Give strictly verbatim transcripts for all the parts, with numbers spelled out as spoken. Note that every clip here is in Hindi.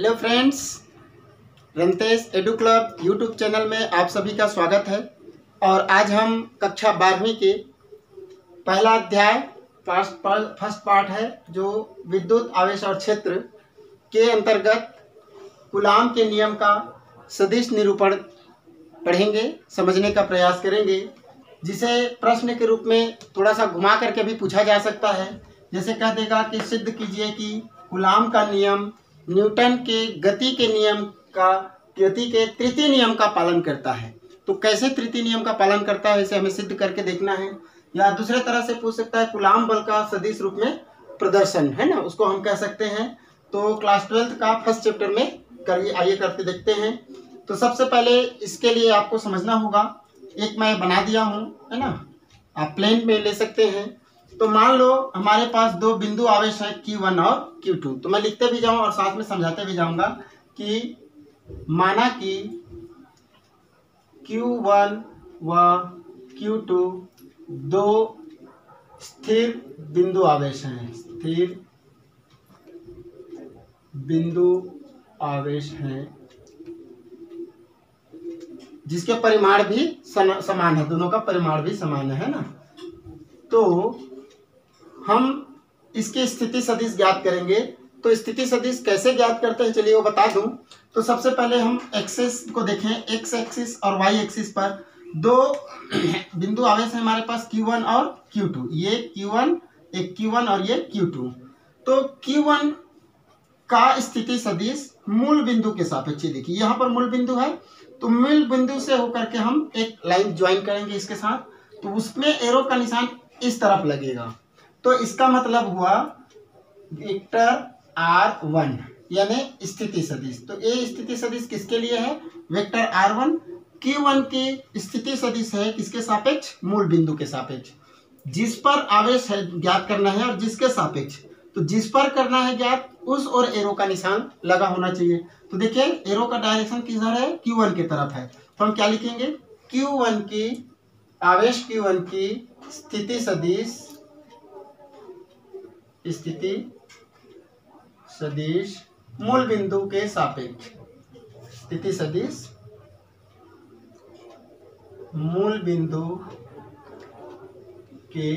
Hello friends, Rantesh edu club YouTube channel में आप सभी का स्वागत है। और आज हम कक्षा बारहवीं के पहला अध्याय फर्स्ट पार्ट है जो विद्युत आवेश और क्षेत्र के अंतर्गत कूलाम के नियम का सदिश निरूपण पढ़ेंगे, समझने का प्रयास करेंगे, जिसे प्रश्न के रूप में थोड़ा सा घुमा करके भी पूछा जा सकता है। जैसे कह देगा कि सिद्ध कीजिए कि कूलाम का नियम न्यूटन के गति के नियम का गति के तृतीय नियम का पालन करता है। तो कैसे तृतीय नियम का पालन करता है इसे हमें सिद्ध करके देखना है। या दूसरे तरह से पूछ सकता है कूलाम बल का सदिश रूप में प्रदर्शन, है ना, उसको हम कह सकते हैं। तो क्लास ट्वेल्थ का फर्स्ट चैप्टर में करिए, आइए करके देखते हैं। तो सबसे पहले इसके लिए आपको समझना होगा, एक मैं बना दिया हूँ, है ना, आप प्लेन में ले सकते हैं। तो मान लो हमारे पास दो बिंदु आवेश है क्यू वन और क्यू टू। तो मैं लिखते भी जाऊं और साथ में समझाते भी जाऊंगा कि माना कि क्यू वन व क्यू टू दो स्थिर बिंदु आवेश हैं, स्थिर बिंदु आवेश हैं जिसके परिमाण भी समान है, दोनों का परिमाण भी समान है ना। तो हम इसकी स्थिति सदिश ज्ञात करेंगे। तो स्थिति सदिश कैसे ज्ञात करते हैं चलिए वो बता दूं। तो सबसे पहले हम एक्सिस को देखें, एक्स एक्सिस और वाई एक्सिस पर दो बिंदु आवेश है हमारे पास क्यू वन और क्यू टू। ये क्यू वन, एक क्यू वन और ये क्यू टू। तो क्यू वन का स्थिति सदिश मूल बिंदु के सापेक्ष, देखिए यहाँ पर मूल बिंदु है, तो मूल बिंदु से होकर के हम एक लाइन ज्वाइन करेंगे इसके साथ। तो उसमें एरो का निशान इस तरफ लगेगा। तो इसका मतलब हुआ वेक्टर आर वन यानी स्थिति सदिश। तो ये स्थिति सदिश किसके लिए है? Vector R one. Q one की स्थिति सदिश है किसके सापेक्ष? मूल बिंदु के सापेक्ष। जिस पर आवेश है ज्ञात करना है और जिसके सापेक्ष, तो जिस पर करना है ज्ञात उस और एरो का निशान लगा होना चाहिए। तो देखिए एरो का डायरेक्शन किधर है? क्यू वन की तरफ है। तो हम क्या लिखेंगे? क्यू वन की आवेश क्यू वन की स्थिति सदिश स्थिति सदिश मूल बिंदु के सापेक्ष, स्थिति सदिश मूल बिंदु के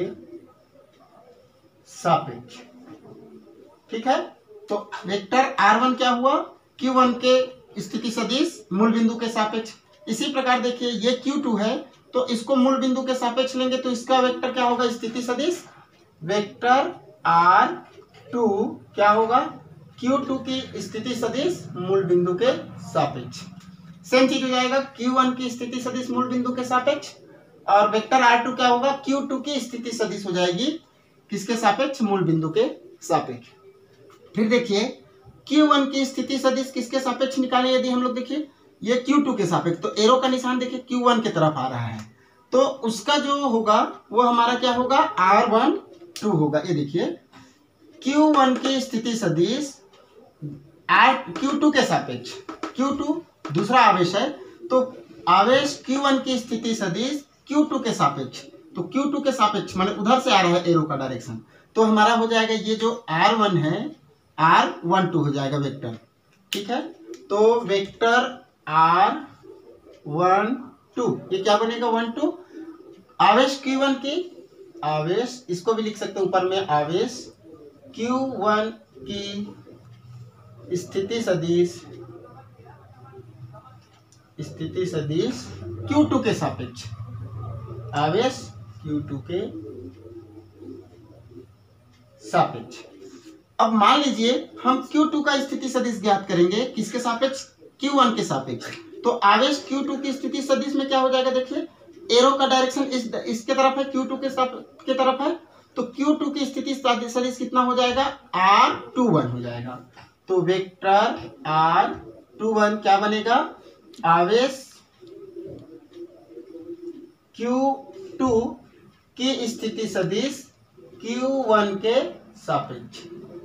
सापेक्ष, ठीक है। तो वेक्टर आर वन क्या हुआ? क्यू वन के स्थिति सदिश मूल बिंदु के सापेक्ष। इसी प्रकार देखिए ये क्यू टू है, तो इसको मूल बिंदु के सापेक्ष लेंगे तो इसका वेक्टर क्या होगा? स्थिति सदिश वेक्टर आर टू क्या होगा? क्यू टू की स्थिति सदिश मूल बिंदु के सापेक्ष। सेम चीज हो जाएगा क्यू वन की स्थिति सदिश मूल बिंदु के सापेक्ष, और वेक्टर आर टू क्या होगा? क्यू टू की स्थिति सदिश हो जाएगी किसके सापेक्ष? मूल बिंदु के सापेक्ष। फिर देखिए क्यू वन की स्थिति सदिश किसके सापेक्ष निकालें यदि हम लोग, देखिए ये क्यू टू के सापेक्ष। तो एरो का निशान देखिए क्यू वन की तरफ आ रहा है, तो उसका जो होगा वो हमारा क्या होगा? आर वन टू होगा। ये देखिए क्यू वन की स्थिति सदिश आर क्यू टू के सापेक्ष, क्यू टू दूसरा आवेश है, तो आवेश क्यू वन की स्थिति सदिश क्यू टू के सापेक्ष। तो क्यू टू के सापेक्ष माने उधर से आ रहा है एरो का डायरेक्शन, तो हमारा हो जाएगा ये जो आर वन है आर वन टू हो जाएगा वेक्टर, ठीक है। तो वेक्टर आर वन टू ये क्या बनेगा? वन टू आवेश क्यू वन की आवेश, इसको भी लिख सकते हैं ऊपर में, आवेश क्यू वन की स्थिति सदिश स्थिति सदिश क्यू टू के सापेक्ष, आवेश क्यू टू के सापेक्ष। अब मान लीजिए हम क्यू टू का स्थिति सदिश ज्ञात करेंगे किसके सापेक्ष? क्यू वन के सापेक्ष। तो आवेश क्यू टू की स्थिति सदिश में क्या हो जाएगा? देखिए एरो का डायरेक्शन इस इसके तरफ है, क्यू टू के सापेक्ष के तरफ है, तो क्यू टू की स्थिति सदिश कितना हो जाएगा? आर टू वन हो जाएगा। तो वेक्टर आर टू वन क्या बनेगा? आवेश क्यू टू की स्थिति सदिश क्यू वन के सापेक्ष।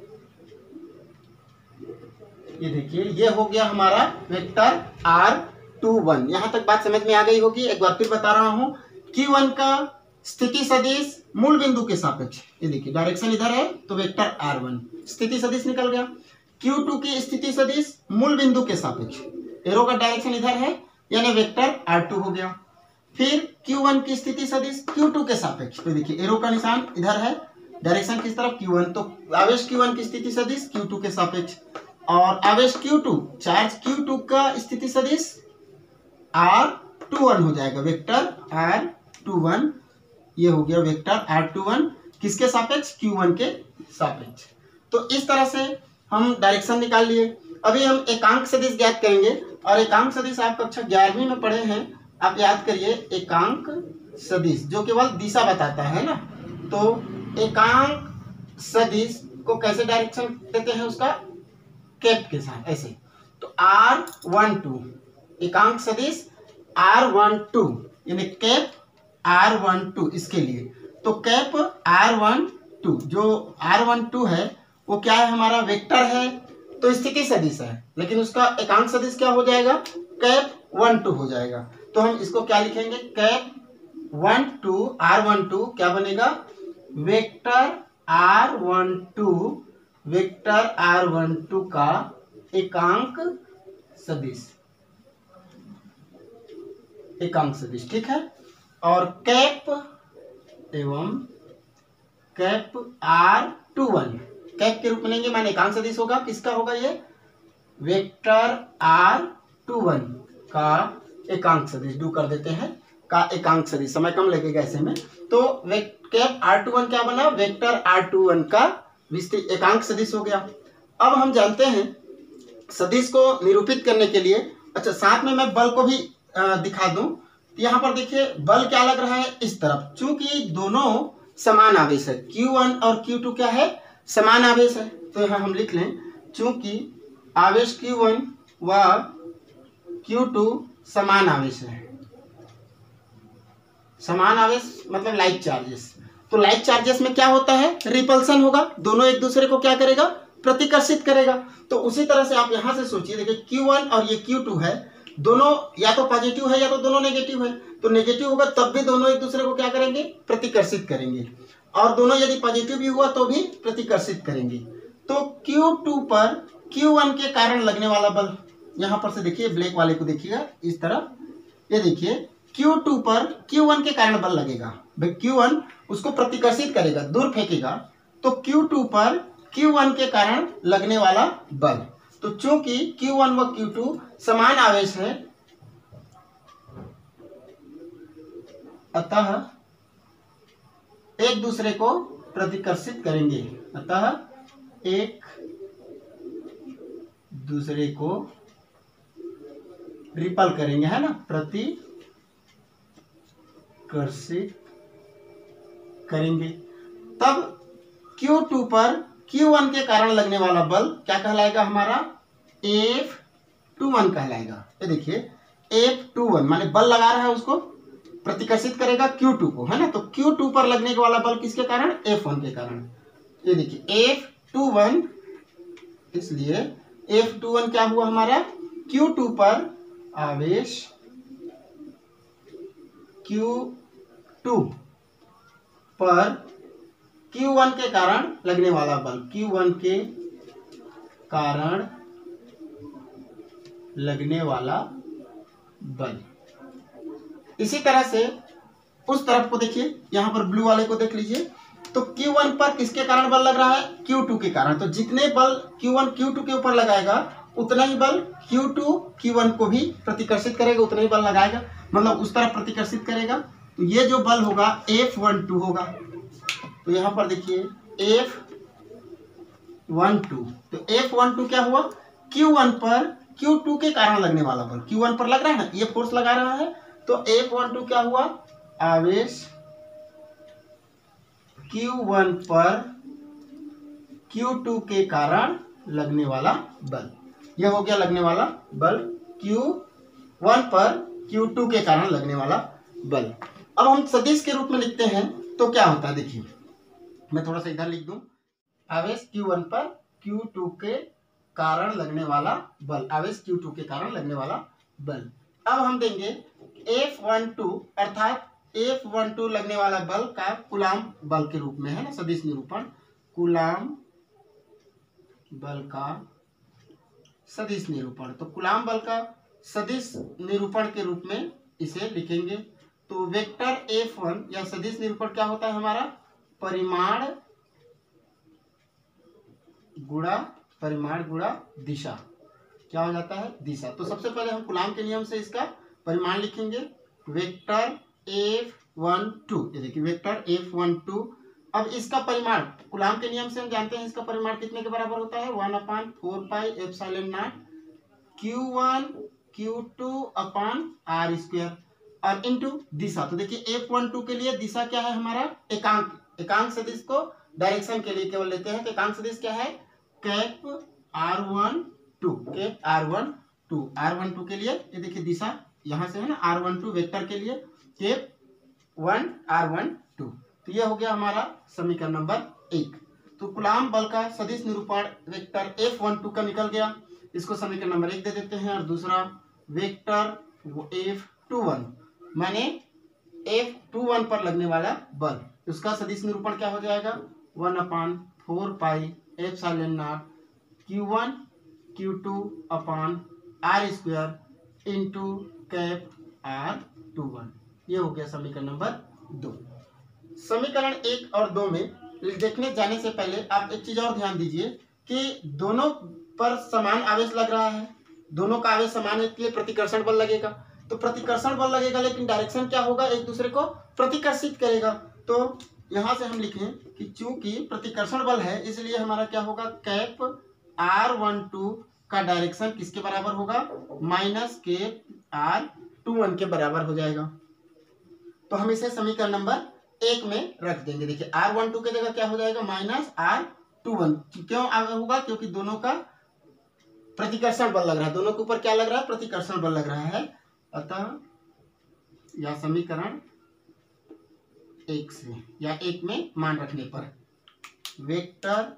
ये देखिए ये हो गया हमारा वेक्टर आर टू वन। यहां तक बात समझ में आ गई होगी। एक बार फिर बता रहा हूं, क्यू वन का स्थिति सदिश मूल बिंदु के सापेक्ष, ये देखिए डायरेक्शन इधर है तो वेक्टर आर वन, स्थिति सदिश निकल गया। क्यू टू की स्थिति सदिश मूल बिंदु के सापेक्ष, एरो का डायरेक्शन इधर है यानी वेक्टर आर टू हो गया। फिर क्यू वन की स्थिति सदिश क्यू टू के सापेक्ष, तो देखिए एरो का निशान इधर है, डायरेक्शन किस तरफ क्यू वन, तो आवेश क्यू वन की स्थिति सदिश क्यू टू के सापेक्ष, और आवेश Q two charge Q two का स्थिति सदिश आर टू वन हो जाएगा, वेक्टर आर टू वन, ये हो गया वेक्टर आर टू वन किसके सापेक्ष, क्यू वन के सापेक्ष। तो इस तरह से हम डायरेक्शन निकाल लिए। अभी हम एकांक सदिश ज्ञात करेंगे, और एकांक सदिश आप कक्षा ग्यारहवीं में पढ़े हैं, आप याद करिए एकांक सदिश जो केवल दिशा बताता है ना, तो एकांक सदिश को कैसे डायरेक्शन देते हैं उसका, कैप के साथ ऐसे, तो आर वन टू एकांक सदिश आर वन टू यानी कैप आर वन टू, इसके लिए तो कैप आर वन टू, जो आर वन टू है वो क्या है हमारा, वेक्टर है तो स्थिति सदिश है, लेकिन उसका एकांक सदिश क्या हो जाएगा, कैप वन टू हो जाएगा। तो हम इसको क्या लिखेंगे, cap one two R one two क्या बनेगा, vector R one two, vector R one two का एकांक सदिश, एकांक सदिश, ठीक है। और कैप एवं cap R two one cap के रूप में लेंगे, माने एकांक सदिश होगा, किसका होगा ये, वेक्टर आर टू वन का एकांक सदिश, डू कर देते हैं का एकांक सदिश, समय कम लगेगा ऐसे में। तो कैप आर टू वन क्या बना, वेक्टर आर टू वन का विस्तृत एकांक सदिश हो गया। अब हम जानते हैं सदिश को निरूपित करने के लिए, अच्छा साथ में मैं बल को भी आ, दिखा दूं, यहाँ पर देखिए बल क्या लग रहा है इस तरफ, चूंकि दोनों समान आवेश है, क्यू वन और क्यू टू क्या है, समान आवेश है, तो यहाँ हम लिख लें चूंकि आवेश क्यू वन व क्यू टू समान आवेश है, समान आवेश मतलब लाइक चार्जेस, तो लाइक चार्जेस में क्या होता है, रिपल्सन होगा, दोनों एक दूसरे को क्या करेगा, प्रतिकर्षित करेगा। तो उसी तरह से आप यहां से सोचिए, देखिए क्यू वन और ये क्यू टू है, दोनों या तो पॉजिटिव है या तो दोनों नेगेटिव है, तो नेगेटिव होगा तब भी दोनों एक दूसरे को क्या करेंगे, प्रतिकर्षित करेंगे, और दोनों यदि पॉजिटिव भी हुआ तो भी प्रतिकर्षित करेंगे। तो क्यू टू पर क्यू वन के कारण लगने वाला बल, यहां पर से देखिए ब्लैक वाले को देखिएगा इस तरफ, ये देखिए क्यू टू पर क्यू वन के कारण बल लगेगा, भाई क्यू वन उसको प्रतिकर्षित करेगा, दूर फेंकेगा, तो क्यू टू पर क्यू वन के कारण लगने वाला बल, तो चूंकि क्यू वन व क्यू टू समान आवेश है, अतः एक दूसरे को प्रतिकर्षित करेंगे, अतः एक दूसरे को रिपल करेंगे, है ना, प्रतिकर्षित करेंगे। तब क्यू टू पर क्यू वन के कारण लगने वाला बल क्या कहलाएगा हमारा, एफ टू वन कहलाएगा। ये देखिए एफ टू वन माने बल लगा रहा है उसको प्रतिकर्षित करेगा क्यू टू को, है ना, तो क्यू टू पर लगने वाला बल किसके कारण, एफ वन के कारण। ये देखिए एफ टू वन, इसलिए एफ टू वन क्या हुआ हमारा, क्यू टू पर आवेश क्यू टू पर क्यू वन के कारण लगने वाला बल, क्यू वन के कारण लगने वाला बल। इसी तरह से उस तरफ को देखिए, यहां पर ब्लू वाले को देख लीजिए, तो क्यू वन पर किसके कारण बल लग रहा है, क्यू टू के कारण, तो जितने बल क्यू वन क्यू टू के ऊपर लगाएगा उतना ही बल क्यू टू क्यू वन को भी प्रतिकर्षित करेगा, उतना ही बल लगाएगा, मतलब उस तरफ प्रतिकर्षित करेगा। तो ये जो बल होगा एफ वन टू होगा, तो यहां पर देखिए एफ वन टू, तो एफ वन टू क्या हुआ, क्यू वन पर क्यू टू के कारण लगने वाला बल, क्यू वन पर लग रहा है ना, ये फोर्स लगा रहा है, तो एफ वन टू क्या हुआ, आवेश क्यू वन पर क्यू टू के कारण लगने वाला बल, ये हो गया लगने वाला बल क्यू वन पर क्यू टू के कारण लगने वाला बल। अब हम सदिश के रूप में लिखते हैं तो क्या होता है, देखिए मैं थोड़ा सा इधर लिख दूं, आवेश क्यू वन पर क्यू टू के कारण लगने वाला बल, आवेश क्यू टू के कारण लगने वाला बल। अब हम देंगे एफ वन टू अर्थात एफ वन टू लगने वाला बल का कूलाम बल के रूप में, है ना, सदिश निरूपण, कूलाम बल का सदिश निरूपण। तो कूलाम बल का सदिश निरूपण के रूप में इसे लिखेंगे। तो वेक्टर एफ वन या सदिश निरूपण क्या होता है हमारा, परिमाण गुणा परिमाण गुणा दिशा, क्या हो जाता है, दिशा। तो सबसे पहले हम कूलाम के नियम से इसका परिमाण लिखेंगे, वेक्टर एफ वन टू, ये देखिए वेक्टर एफ वन टू। अब इसका परिमाण कूलाम के नियम से हम जानते हैं इसका परिमाण कितने के बराबर होता है, one upon four pi epsilon naught Q one Q two upon R square और इनटू दिशा। तो देखिए एफ वन टू के लिए दिशा क्या है हमारा, एकांक, एकांक सदिश को डायरेक्शन के लिए केवल लेते हैं। तो एकांक सदिश क्या है, cap R one two, cap R one two, R one two के लिए ये देखिए दिशा यहां से है ना, आर वन टू वेक्टर के लिए cap one R one two. तो ये हो गया हमारा समीकरण नंबर एक। तो कूलाम बल का सदिश निरूपण वेक्टर एफ वन टू का निकल गया, इसको समीकरण नंबर एक दे देते हैं। और दूसरा वेक्टर एफ टू वन, माने एफ टू वन पर लगने वाला बल, उसका सदिश निरूपण क्या हो जाएगा, one upon four pi epsilon naught Q one Q two upon R square into cap R two one. ये हो गया समीकरण नंबर दो। समीकरण एक और दो में देखने जाने से पहले आप एक चीज और ध्यान दीजिए कि दोनों पर समान आवेश लग रहा है, दोनों का आवेश समान है, इसलिए प्रतिकर्षण बल लगेगा। तो प्रतिकर्षण बल लगेगा लेकिन डायरेक्शन क्या होगा, एक दूसरे को प्रतिकर्षित करेगा। तो यहां से हम लिखें कि चूंकि प्रतिकर्षण बल है इसलिए हमारा क्या होगा, कैप आर वन टू का डायरेक्शन किसके बराबर होगा, minus cap R two one के बराबर हो जाएगा। तो हम इसे समीकरण नंबर एक में रख देंगे। देखिए आर वन टू की जगह क्या हो जाएगा, माइनस आर टू वन। क्यों होगा, क्योंकि दोनों का प्रतिकर्षण बल लग रहा है, दोनों के ऊपर क्या लग रहा है, प्रतिकर्षण बल लग रहा है। अतः यह समीकरण एक से या एक में मान रखने पर vector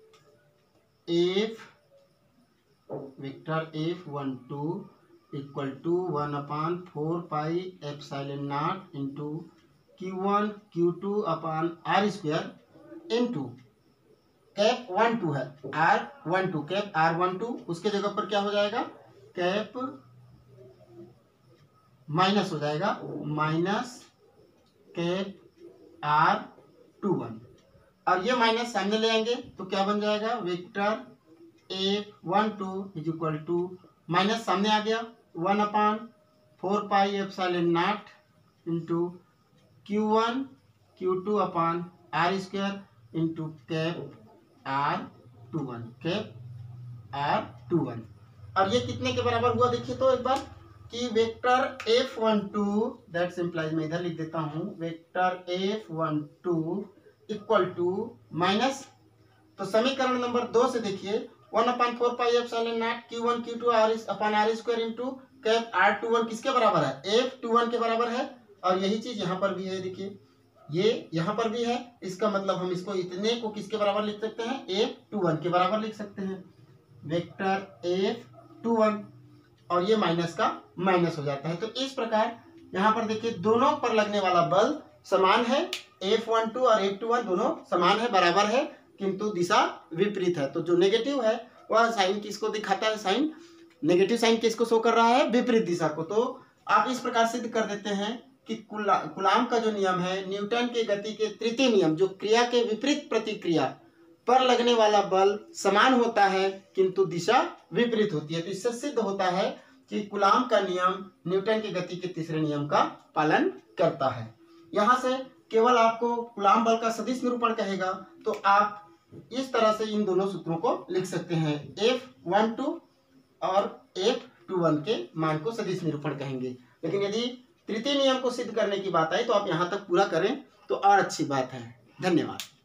F vector F one two equal to one upon four pi epsilon naught into Q one Q two upon R square into cap one two है R one two, cap R one two, उसके जगह पर क्या हो जाएगा, कैप माइनस हो जाएगा, minus cap R two one. और ये माइनस सामने ले आएंगे तो क्या बन जाएगा, vector F one two is equal to, minus सामने आ गया, one upon four pi epsilon naught into Q one Q two upon R square into cap R two one, cap R two one. और ये कितने के बराबर हुआ देखिए तो एक बार कि vector F one two that simplifies, मैं इधर लिख देता हूं, vector F one two equal to minus, तो समीकरण नंबर दो से देखिए one upon four pi epsilon naught Q one Q two R upon R square into cap R two one किसके बराबर है, एफ टू वन के बराबर है। और यही चीज यहाँ पर भी है, देखिए ये यहाँ पर भी है, इसका मतलब हम इसको इतने को किसके बराबर लिख सकते हैं, एफ टू वन के बराबर लिख सकते हैं, वेक्टर एफ टू वन, और ये माइनस का माइनस हो जाता है। तो इस प्रकार यहाँ पर देखिए दोनों पर लगने वाला बल समान है, एफ वन टू और एफ टू वन दोनों समान है, बराबर है, किंतु दिशा विपरीत है। तो जो नेगेटिव है वह साइन किसको दिखाता है, साइन नेगेटिव साइन किसको शो कर रहा है, विपरीत दिशा को। तो आप इस प्रकार सिद्ध कर देते हैं कि कूलाम का जो नियम है, न्यूटन के गति के तृतीय नियम, जो क्रिया के विपरीत प्रतिक्रिया पर लगने वाला बल समान होता है किंतु दिशा विपरीत होती है। तो इससे सिद्ध होता है कि कूलाम का नियम न्यूटन की गति के तीसरे नियम का पालन करता है। यहाँ से केवल आपको कूलाम बल का सदिश निरूपण कहेगा तो आप इस तरह से इन दोनों सूत्रों को लिख सकते हैं, एफ वन टू और एफ टू वन के मान को सदिश निरूपण कहेंगे। लेकिन यदि तृतीय नियम को सिद्ध करने की बात आई तो आप यहाँ तक पूरा करें तो और अच्छी बात है। धन्यवाद।